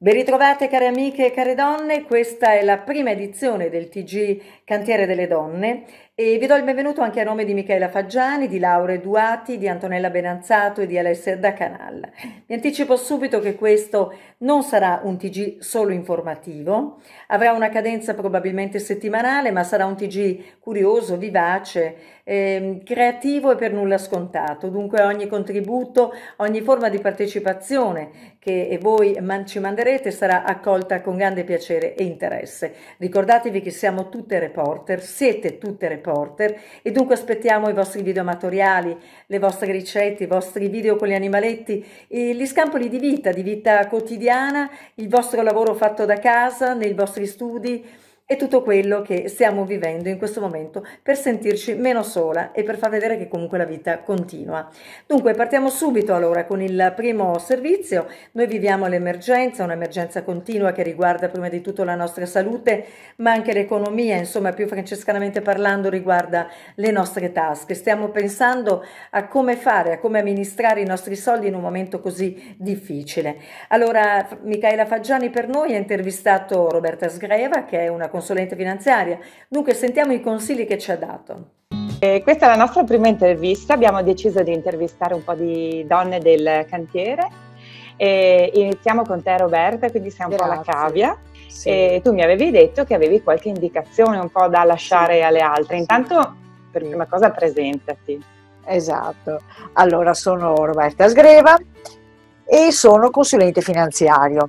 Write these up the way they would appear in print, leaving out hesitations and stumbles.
Ben ritrovate care amiche e care donne, questa è la prima edizione del TG Cantiere delle Donne e vi do il benvenuto anche a nome di Michaela Faggiani, di Laura Duati, di Antonella Benanzato e di Alessia Da Canal. Vi anticipo subito che questo non sarà un TG solo informativo, avrà una cadenza probabilmente settimanale, ma sarà un TG curioso, vivace, creativo e per nulla scontato. Dunque ogni contributo, ogni forma di partecipazione che voi ci manderete sarà accolta con grande piacere e interesse. Ricordatevi che siamo tutte reporter, siete tutte reporter e dunque aspettiamo i vostri video amatoriali, le vostre ricette, i vostri video con gli animaletti, gli scampoli di vita quotidiana, il vostro lavoro fatto da casa, nei vostri studi e tutto quello che stiamo vivendo in questo momento per sentirci meno sola e per far vedere che comunque la vita continua. Dunque partiamo subito allora con il primo servizio. Noi viviamo l'emergenza, un'emergenza continua che riguarda prima di tutto la nostra salute ma anche l'economia, insomma più francescanamente parlando riguarda le nostre tasche. Stiamo pensando a come fare, a come amministrare i nostri soldi in un momento così difficile. Allora Michaela Faggiani per noi ha intervistato Roberta Sgreva che è una consulente finanziaria, dunque sentiamo i consigli che ci ha dato. Questa è la nostra prima intervista, abbiamo deciso di intervistare un po' di donne del cantiere e iniziamo con te Roberta, quindi sei un po' la cavia. Sì. E tu mi avevi detto che avevi qualche indicazione un po' da lasciare alle altre, intanto per prima cosa presentati. Esatto, allora sono Roberta Sgreva e sono consulente finanziario.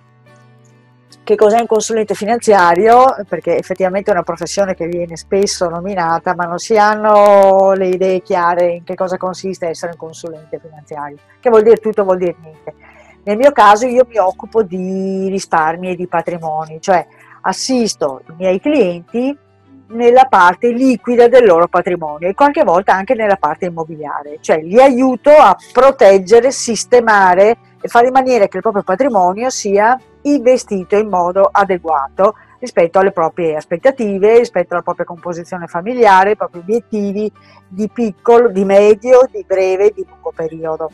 Che cos'è un consulente finanziario? Perché effettivamente è una professione che viene spesso nominata, ma non si hanno le idee chiare in che cosa consiste essere un consulente finanziario, che vuol dire tutto, vuol dire niente. Nel mio caso io mi occupo di risparmi e di patrimoni, cioè assisto i miei clienti nella parte liquida del loro patrimonio e qualche volta anche nella parte immobiliare, cioè li aiuto a proteggere, sistemare e fare in maniera che il proprio patrimonio sia investito in modo adeguato rispetto alle proprie aspettative, rispetto alla propria composizione familiare, ai propri obiettivi di piccolo, di medio, di breve e di lungo periodo.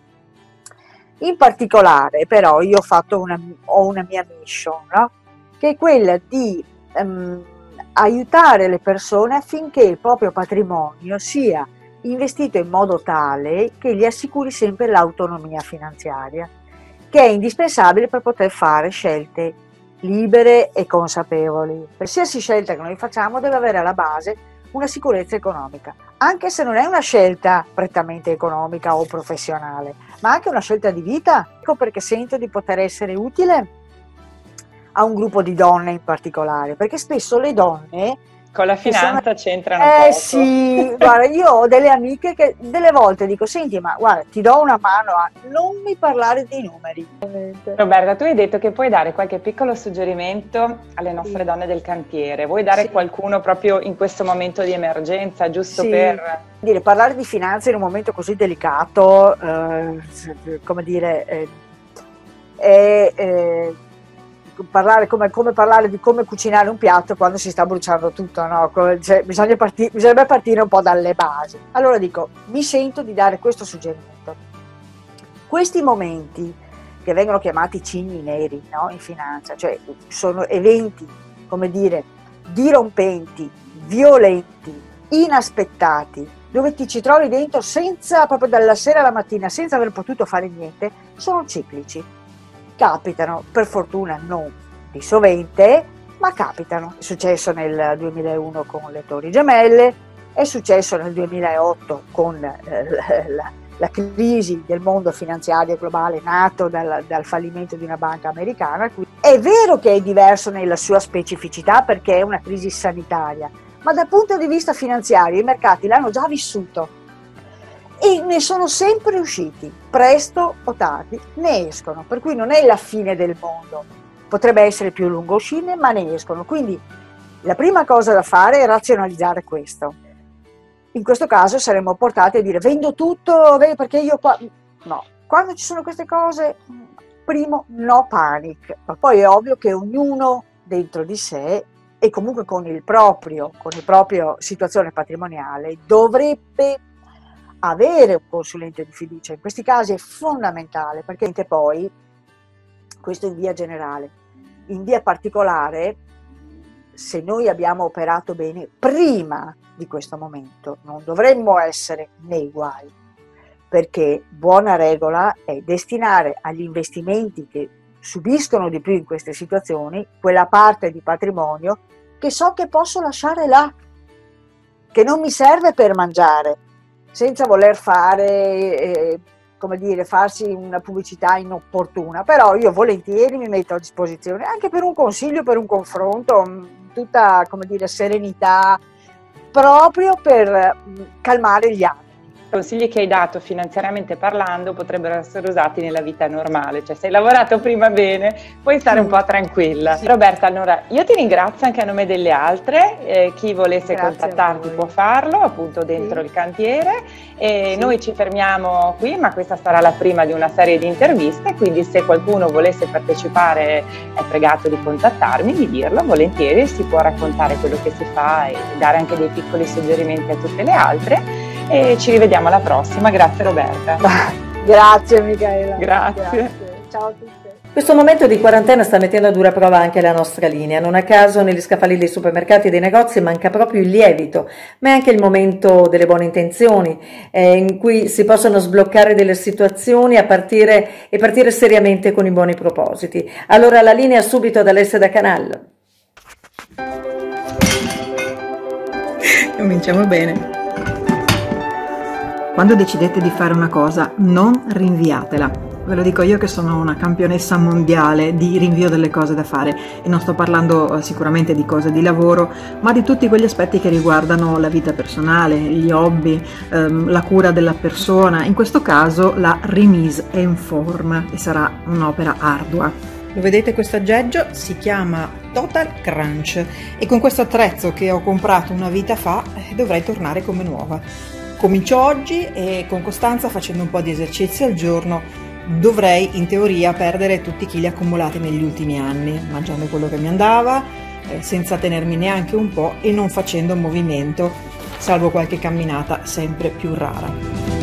In particolare però io ho una mia mission, no? Che è quella di aiutare le persone affinché il proprio patrimonio sia investito in modo tale che gli assicuri sempre l'autonomia finanziaria, che è indispensabile per poter fare scelte libere e consapevoli. Qualsiasi scelta che noi facciamo deve avere alla base una sicurezza economica, anche se non è una scelta prettamente economica o professionale, ma anche una scelta di vita. Ecco perché sento di poter essere utile a un gruppo di donne in particolare, perché spesso le donne con la finanza c'entrano poco. Sì, guarda, io ho delle amiche che delle volte dico, senti, ma guarda, ti do una mano a non mi parlare dei numeri. Roberta, tu hai detto che puoi dare qualche piccolo suggerimento alle nostre donne del cantiere. Vuoi dare qualcuno proprio in questo momento di emergenza, giusto per... Parlare di finanza in un momento così delicato, come dire, parlare come parlare di come cucinare un piatto quando si sta bruciando tutto, no? Cioè, bisognerebbe partire un po' dalle basi. Allora dico, mi sento di dare questo suggerimento. Questi momenti che vengono chiamati cigni neri, no? In finanza, cioè sono eventi, come dire, dirompenti, violenti, inaspettati, dove ti ci trovi dentro senza, proprio dalla sera alla mattina, senza aver potuto fare niente, sono ciclici. Capitano, per fortuna non di sovente, ma capitano. È successo nel 2001 con le Torri Gemelle, è successo nel 2008 con la crisi del mondo finanziario globale nato dal fallimento di una banca americana. È vero che è diverso nella sua specificità perché è una crisi sanitaria, ma dal punto di vista finanziario i mercati l'hanno già vissuto e ne sono sempre usciti, presto o tardi ne escono, per cui non è la fine del mondo, potrebbe essere più lungo uscire, ma ne escono. Quindi la prima cosa da fare è razionalizzare questo. In questo caso saremmo portati a dire vendo tutto, perché io qua... No, quando ci sono queste cose, primo no panic, ma poi è ovvio che ognuno dentro di sé e comunque con il proprio situazione patrimoniale dovrebbe avere un consulente di fiducia. In questi casi è fondamentale perché poi Questo in via generale. In via particolare, se noi abbiamo operato bene prima di questo momento, non dovremmo essere nei guai, perché buona regola è destinare agli investimenti che subiscono di più in queste situazioni quella parte di patrimonio che so che posso lasciare là, che non mi serve per mangiare, senza voler fare, come dire, farsi una pubblicità inopportuna, però io volentieri mi metto a disposizione anche per un consiglio, per un confronto, tutta, come dire, serenità, proprio per calmare gli animi. I consigli che hai dato finanziariamente parlando potrebbero essere usati nella vita normale, cioè se hai lavorato prima bene puoi stare un po' tranquilla. Sì. Roberta, allora io ti ringrazio anche a nome delle altre, chi volesse contattarti può farlo appunto dentro il cantiere e noi ci fermiamo qui, ma questa sarà la prima di una serie di interviste, quindi se qualcuno volesse partecipare è pregato di contattarmi, di dirlo volentieri, si può raccontare quello che si fa e dare anche dei piccoli suggerimenti a tutte le altre. E ci rivediamo alla prossima, grazie Roberta. Grazie Michaela. Grazie. Ciao a tutte. Questo momento di quarantena sta mettendo a dura prova anche la nostra linea. Non a caso negli scaffali dei supermercati e dei negozi manca proprio il lievito, ma è anche il momento delle buone intenzioni, in cui si possono sbloccare delle situazioni e partire seriamente con i buoni propositi. Allora la linea subito ad Alessia da Canal. Cominciamo bene. Quando decidete di fare una cosa, non rinviatela. Ve lo dico io che sono una campionessa mondiale di rinvio delle cose da fare e non sto parlando sicuramente di cose di lavoro, ma di tutti quegli aspetti che riguardano la vita personale, gli hobby, la cura della persona. In questo caso la remise en forme e sarà un'opera ardua. Lo vedete questo aggeggio? Si chiama Total Crunch e con questo attrezzo che ho comprato una vita fa dovrei tornare come nuova. Comincio oggi e con costanza, facendo un po' di esercizio al giorno, dovrei in teoria perdere tutti i chili accumulati negli ultimi anni, mangiando quello che mi andava, senza tenermi neanche un po' e non facendo movimento, salvo qualche camminata sempre più rara.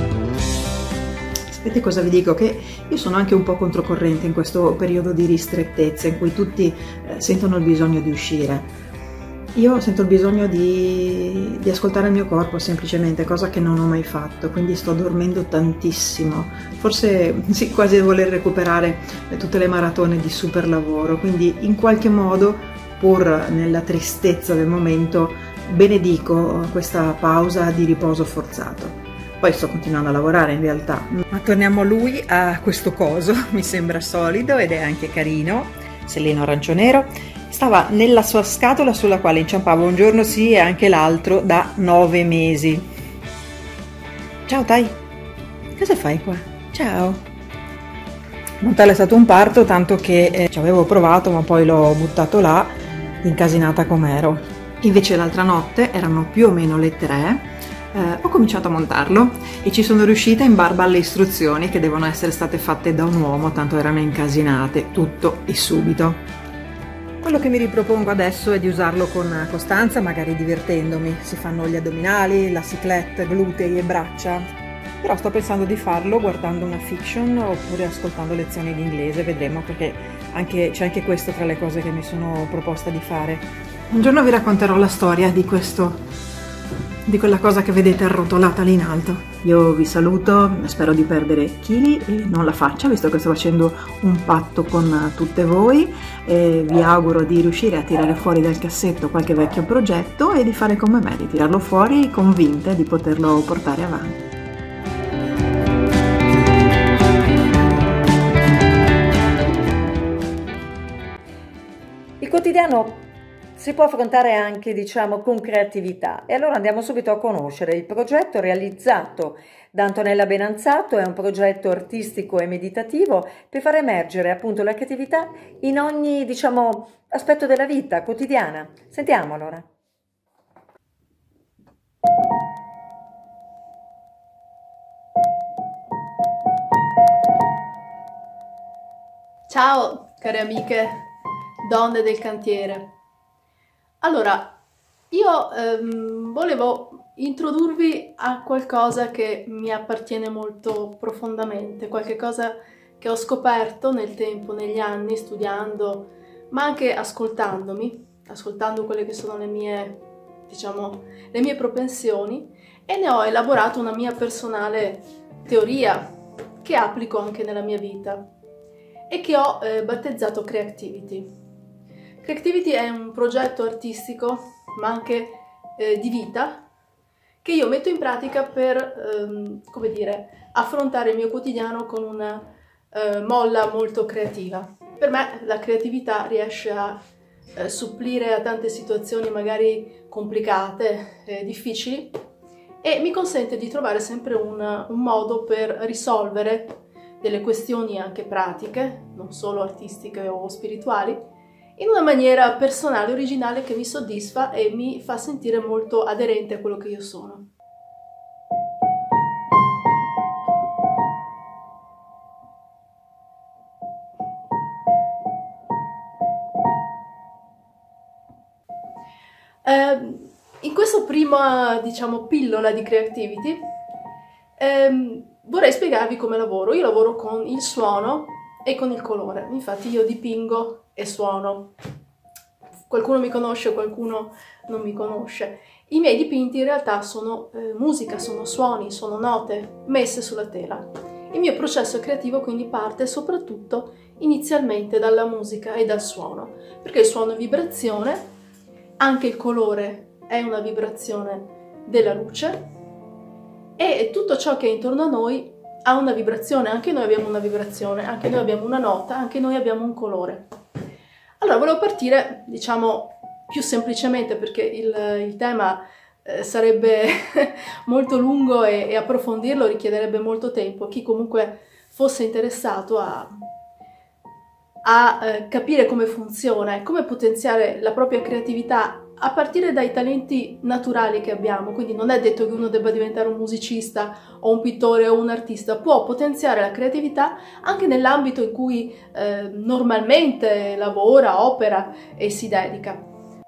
Sapete cosa vi dico? Che io sono anche un po' controcorrente in questo periodo di ristrettezza in cui tutti sentono il bisogno di uscire. Io sento il bisogno di ascoltare il mio corpo semplicemente, cosa che non ho mai fatto, quindi sto dormendo tantissimo, forse sì, quasi voler recuperare tutte le maratone di super lavoro, quindi in qualche modo, pur nella tristezza del momento, benedico questa pausa di riposo forzato. Poi sto continuando a lavorare in realtà. Ma torniamo a lui, a questo coso, mi sembra solido ed è anche carino, sellino arancione-nero. Stava nella sua scatola sulla quale inciampavo un giorno sì e anche l'altro da 9 mesi. Ciao Tai, cosa fai qua? Ciao. Montale è stato un parto, tanto che ci avevo provato ma poi l'ho buttato là, incasinata com'ero. Invece l'altra notte, erano più o meno le 3, ho cominciato a montarlo e ci sono riuscita in barba alle istruzioni che devono essere state fatte da un uomo, tanto erano incasinate, tutto e subito. Quello che mi ripropongo adesso è di usarlo con costanza, magari divertendomi. Si fanno gli addominali, la cyclette, glutei e braccia. Però sto pensando di farlo guardando una fiction oppure ascoltando lezioni di inglese, vedremo, perché c'è anche questo tra le cose che mi sono proposta di fare. Un giorno vi racconterò la storia di quella cosa che vedete arrotolata lì in alto. Io vi saluto, spero di perdere chili e non la faccia, visto che sto facendo un patto con tutte voi, e vi auguro di riuscire a tirare fuori dal cassetto qualche vecchio progetto e di fare come me, di tirarlo fuori convinte di poterlo portare avanti. Il quotidiano si può affrontare anche, diciamo, con creatività e allora andiamo subito a conoscere il progetto realizzato da Antonella Benanzato. È un progetto artistico e meditativo per far emergere appunto la creatività in ogni, diciamo, aspetto della vita quotidiana. Sentiamo allora. Ciao care amiche, donne del cantiere. Allora, io volevo introdurvi a qualcosa che mi appartiene molto profondamente, qualcosa che ho scoperto nel tempo, negli anni, studiando, ma anche ascoltando quelle che sono le mie, diciamo, le mie propensioni, e ne ho elaborato una mia personale teoria che applico anche nella mia vita e che ho battezzato Creativity. Creativity è un progetto artistico, ma anche di vita, che io metto in pratica per, come dire, affrontare il mio quotidiano con una molla molto creativa. Per me la creatività riesce a supplire a tante situazioni magari complicate, difficili, e mi consente di trovare sempre un modo per risolvere delle questioni anche pratiche, non solo artistiche o spirituali, in una maniera personale, originale, che mi soddisfa e mi fa sentire molto aderente a quello che io sono. In questa prima, diciamo, pillola di Creativity vorrei spiegarvi come lavoro. Io lavoro con il suono e con il colore, infatti io dipingo e suono. Qualcuno mi conosce, qualcuno non mi conosce. I miei dipinti in realtà sono musica, sono suoni, sono note messe sulla tela. Il mio processo creativo quindi parte soprattutto inizialmente dalla musica e dal suono, perché il suono è vibrazione, anche il colore è una vibrazione della luce e tutto ciò che è intorno a noi ha una vibrazione, anche noi abbiamo una vibrazione, anche noi abbiamo una nota, anche noi abbiamo un colore. Allora volevo partire, diciamo, più semplicemente, perché il tema sarebbe molto lungo e approfondirlo richiederebbe molto tempo. Chi comunque fosse interessato a capire come funziona e come potenziare la propria creatività a partire dai talenti naturali che abbiamo, quindi non è detto che uno debba diventare un musicista o un pittore o un artista, può potenziare la creatività anche nell'ambito in cui normalmente lavora, opera e si dedica.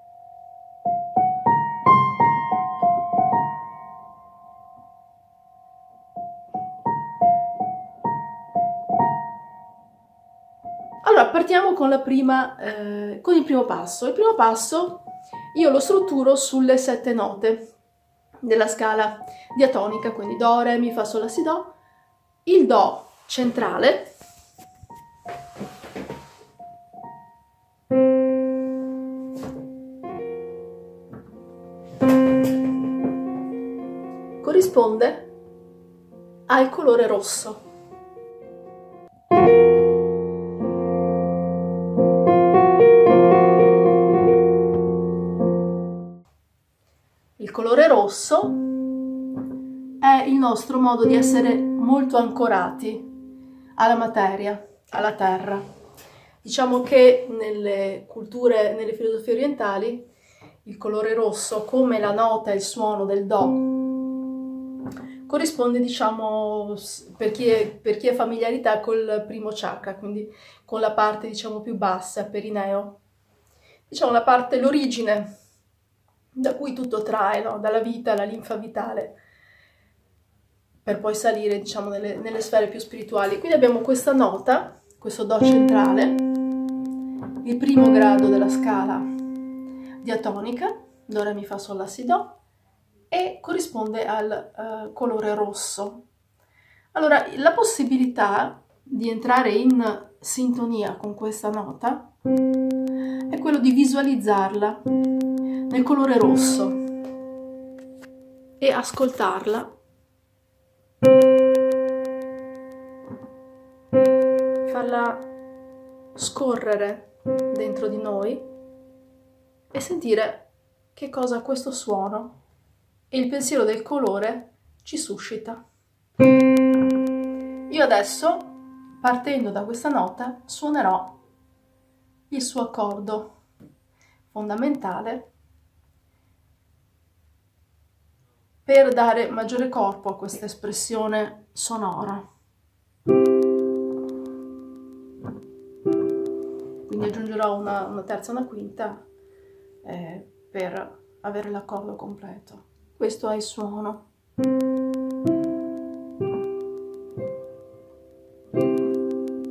Allora, partiamo con con il primo passo. Il primo passo io lo strutturo sulle 7 note della scala diatonica, quindi Do, Re, Mi, Fa, Sol, La, Si, Do. Il Do centrale corrisponde al colore rosso. Il colore rosso è il nostro modo di essere molto ancorati alla materia, alla terra. Diciamo che nelle culture, nelle filosofie orientali, il colore rosso, come la nota e il suono del Do, corrisponde, diciamo, per chi è familiarità, col primo chakra, quindi con la parte, diciamo, più bassa, perineo. Diciamo la parte, l'origine, da cui tutto trae, no? Dalla vita, la linfa vitale, per poi salire, diciamo, nelle sfere più spirituali. Quindi abbiamo questa nota, questo Do centrale, il primo grado della scala diatonica, Do, Re, Mi, Fa, Sol, La, Si, Do, e corrisponde al colore rosso. Allora, la possibilità di entrare in sintonia con questa nota è quello di visualizzarla nel colore rosso e ascoltarla, farla scorrere dentro di noi e sentire che cosa questo suono e il pensiero del colore ci suscita. Io adesso, partendo da questa nota, suonerò il suo accordo fondamentale per dare maggiore corpo a questa espressione sonora. Quindi aggiungerò una terza e una quinta per avere l'accordo completo. Questo è il suono.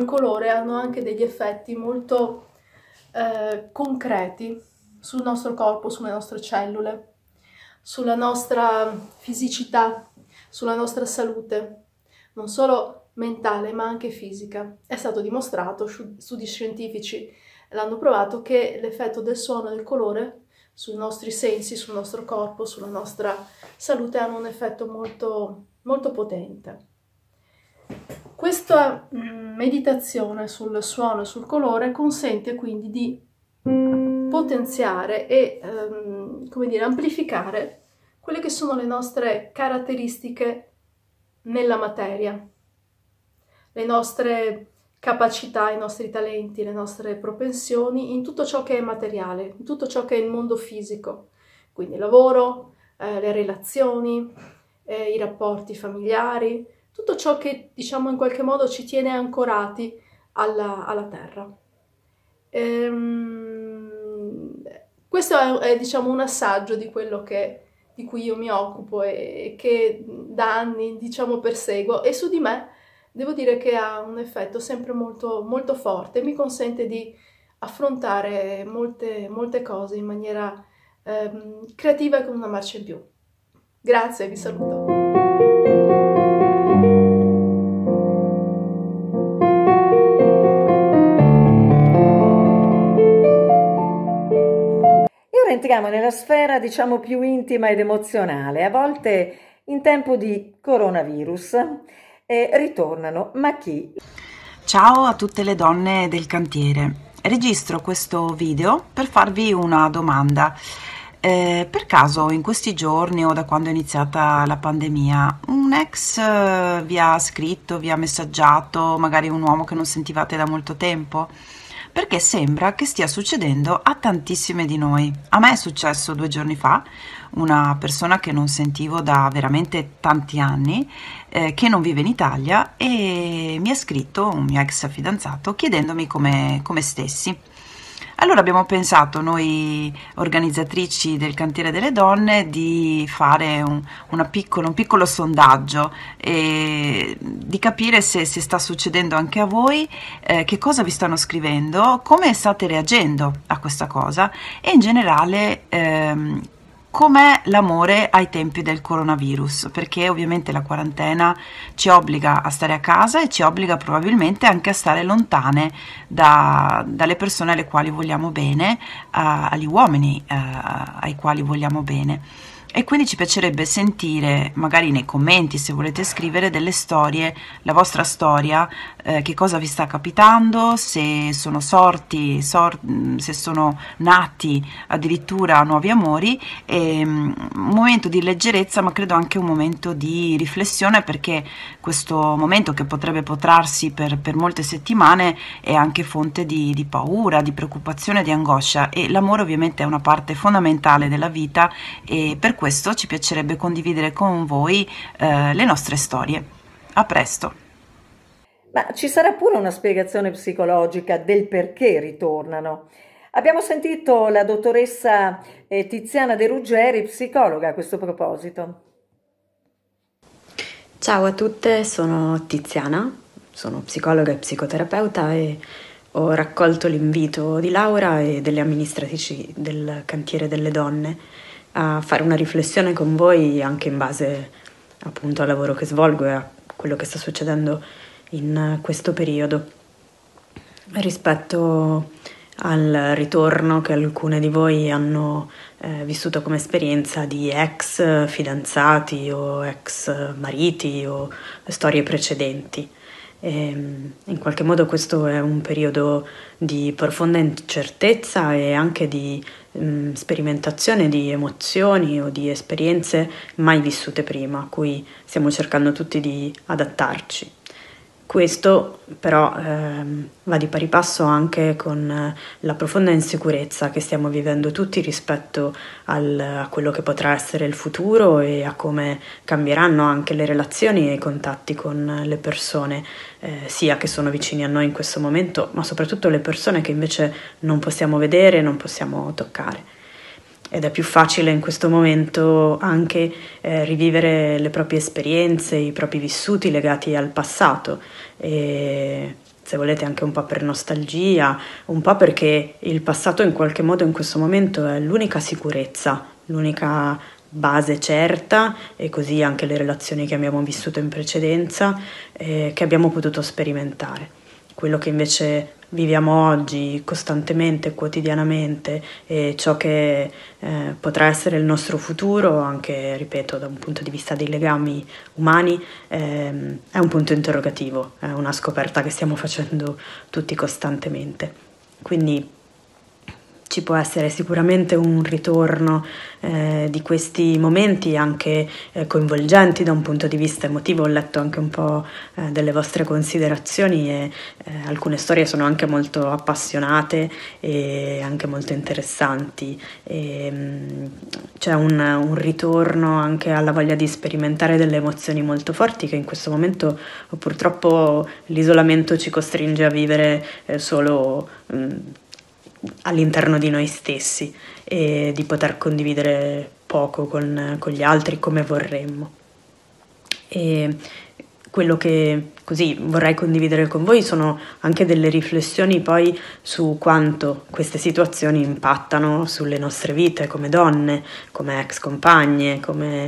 il colore hanno anche degli effetti molto concreti sul nostro corpo, sulle nostre cellule, sulla nostra fisicità, sulla nostra salute, non solo mentale ma anche fisica. È stato dimostrato, studi scientifici l'hanno provato, che l'effetto del suono e del colore sui nostri sensi, sul nostro corpo, sulla nostra salute hanno un effetto molto, molto potente. Questa meditazione sul suono e sul colore consente quindi di potenziare e come dire, amplificare quelle che sono le nostre caratteristiche nella materia, le nostre capacità, i nostri talenti, le nostre propensioni in tutto ciò che è materiale, in tutto ciò che è il mondo fisico, quindi il lavoro, le relazioni, i rapporti familiari, tutto ciò che diciamo in qualche modo ci tiene ancorati alla terra. Questo è diciamo un assaggio di quello di cui io mi occupo e che da anni diciamo perseguo, e su di me devo dire che ha un effetto sempre molto, molto forte, mi consente di affrontare molte cose in maniera creativa e con una marcia in più. Grazie, vi saluto. Entriamo nella sfera, diciamo, più intima ed emozionale. A volte in tempo di coronavirus ritornano, ma chi? Ciao a tutte le donne del cantiere. Registro questo video per farvi una domanda. Per caso in questi giorni o da quando è iniziata la pandemia un ex vi ha scritto, vi ha messaggiato, magari un uomo che non sentivate da molto tempo? Perché sembra che stia succedendo a tantissime di noi. A me è successo 2 giorni fa, una persona che non sentivo da veramente tanti anni, che non vive in Italia, e mi ha scritto un mio ex fidanzato chiedendomi come stessi. Allora abbiamo pensato, noi organizzatrici del Cantiere delle Donne, di fare un piccolo sondaggio e di capire se sta succedendo anche a voi, che cosa vi stanno scrivendo, come state reagendo a questa cosa e in generale com'è l'amore ai tempi del coronavirus, perché ovviamente la quarantena ci obbliga a stare a casa e ci obbliga probabilmente anche a stare lontane dalle persone alle quali vogliamo bene, agli uomini ai quali vogliamo bene. E quindi ci piacerebbe sentire, magari nei commenti, se volete scrivere delle storie, la vostra storia, che cosa vi sta capitando, se sono se sono nati addirittura nuovi amori. Un momento di leggerezza, ma credo anche un momento di riflessione, perché questo momento, che potrebbe protrarsi per molte settimane, è anche fonte di paura, di preoccupazione, di angoscia, e l'amore ovviamente è una parte fondamentale della vita, e per questo ci piacerebbe condividere con voi le nostre storie. A presto! Ma ci sarà pure una spiegazione psicologica del perché ritornano. Abbiamo sentito la dottoressa Tiziana De Ruggeri, psicologa, a questo proposito. Ciao a tutte, sono Tiziana, sono psicologa e psicoterapeuta e ho raccolto l'invito di Laura e delle amministratrici del Cantiere delle Donne a fare una riflessione con voi, anche in base appunto al lavoro che svolgo e a quello che sta succedendo in questo periodo, rispetto al ritorno che alcune di voi hanno vissuto come esperienza di ex fidanzati o ex mariti o storie precedenti. In qualche modo questo è un periodo di profonda incertezza e anche di sperimentazione di emozioni o di esperienze mai vissute prima, a cui stiamo cercando tutti di adattarci. Questo però va di pari passo anche con la profonda insicurezza che stiamo vivendo tutti rispetto a quello che potrà essere il futuro e a come cambieranno anche le relazioni e i contatti con le persone, sia che sono vicini a noi in questo momento, ma soprattutto le persone che invece non possiamo vedere, non possiamo toccare. Ed è più facile in questo momento anche rivivere le proprie esperienze, i propri vissuti legati al passato, e se volete anche un po' per nostalgia, un po' perché il passato in qualche modo in questo momento è l'unica sicurezza, l'unica base certa, e così anche le relazioni che abbiamo vissuto in precedenza, che abbiamo potuto sperimentare. Quello che invece viviamo oggi costantemente, quotidianamente, e ciò che potrà essere il nostro futuro, anche, ripeto, da un punto di vista dei legami umani, è un punto interrogativo, è una scoperta che stiamo facendo tutti costantemente. Quindi ci può essere sicuramente un ritorno di questi momenti anche coinvolgenti da un punto di vista emotivo. Ho letto anche un po' delle vostre considerazioni e alcune storie sono anche molto appassionate e anche molto interessanti. C'è un ritorno anche alla voglia di sperimentare delle emozioni molto forti che in questo momento purtroppo l'isolamento ci costringe a vivere solo all'interno di noi stessi, e di poter condividere poco con gli altri come vorremmo. E quello che così vorrei condividere con voi sono anche delle riflessioni poi su quanto queste situazioni impattano sulle nostre vite come donne, come ex compagne, come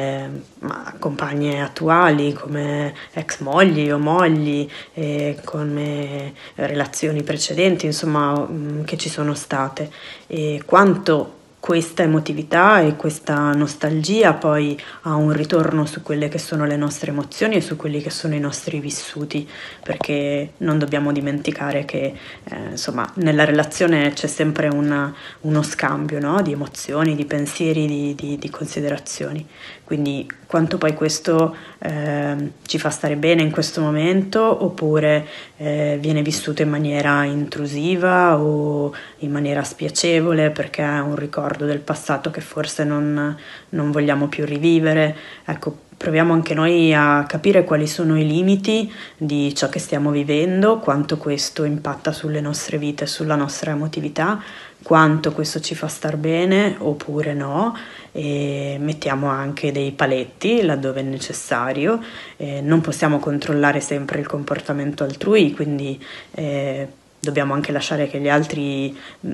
compagne attuali, come ex mogli o mogli, come relazioni precedenti, insomma, che ci sono state, e quanto questa emotività e questa nostalgia poi ha un ritorno su quelle che sono le nostre emozioni e su quelli che sono i nostri vissuti, perché non dobbiamo dimenticare che insomma nella relazione c'è sempre uno scambio, no? Di emozioni, di pensieri, di considerazioni. Quindi quanto poi questo ci fa stare bene in questo momento, oppure viene vissuto in maniera intrusiva o in maniera spiacevole perché è un ricordo del passato che forse non vogliamo più rivivere. Ecco, proviamo anche noi a capire quali sono i limiti di ciò che stiamo vivendo, quanto questo impatta sulle nostre vite, sulla nostra emotività, quanto questo ci fa star bene oppure no, e mettiamo anche dei paletti laddove è necessario. Non possiamo controllare sempre il comportamento altrui, quindi dobbiamo anche lasciare che gli altri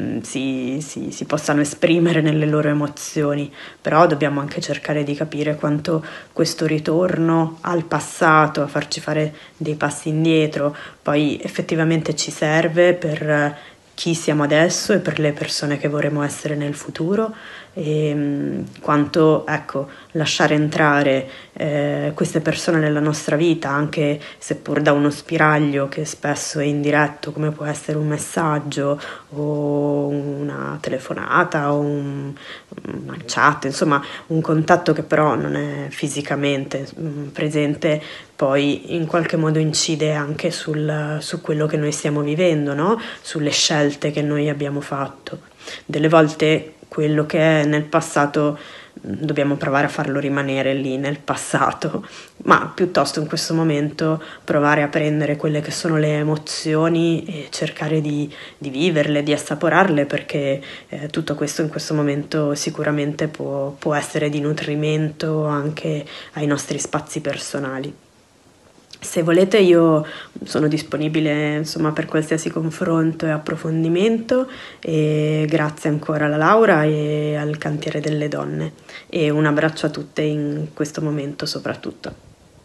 si possano esprimere nelle loro emozioni, però dobbiamo anche cercare di capire quanto questo ritorno al passato, a farci fare dei passi indietro, poi effettivamente ci serve per chi siamo adesso e per le persone che vorremmo essere nel futuro, e quanto, ecco, lasciare entrare queste persone nella nostra vita, anche seppur da uno spiraglio che spesso è indiretto, come può essere un messaggio o una telefonata o una chat, insomma un contatto che però non è fisicamente presente, poi in qualche modo incide anche su quello che noi stiamo vivendo, no? Sulle scelte che noi abbiamo fatto. Delle volte quello che è nel passato dobbiamo provare a farlo rimanere lì nel passato, ma piuttosto in questo momento provare a prendere quelle che sono le emozioni e cercare di viverle, di assaporarle, perché tutto questo in questo momento sicuramente può essere di nutrimento anche ai nostri spazi personali. Se volete io sono disponibile, insomma, per qualsiasi confronto e approfondimento, e grazie ancora alla Laura e al Cantiere delle Donne, e un abbraccio a tutte in questo momento soprattutto.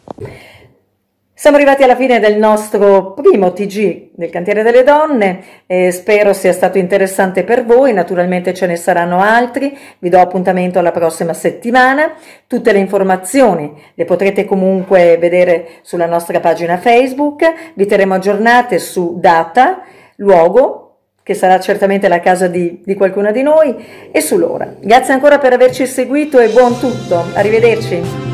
Siamo arrivati alla fine del nostro primo TG del Cantiere delle Donne, spero sia stato interessante per voi. Naturalmente ce ne saranno altri, vi do appuntamento alla prossima settimana. Tutte le informazioni le potrete comunque vedere sulla nostra pagina Facebook, vi terremo aggiornate su data, luogo, che sarà certamente la casa di qualcuna di noi, e sull'ora. Grazie ancora per averci seguito e buon tutto, arrivederci.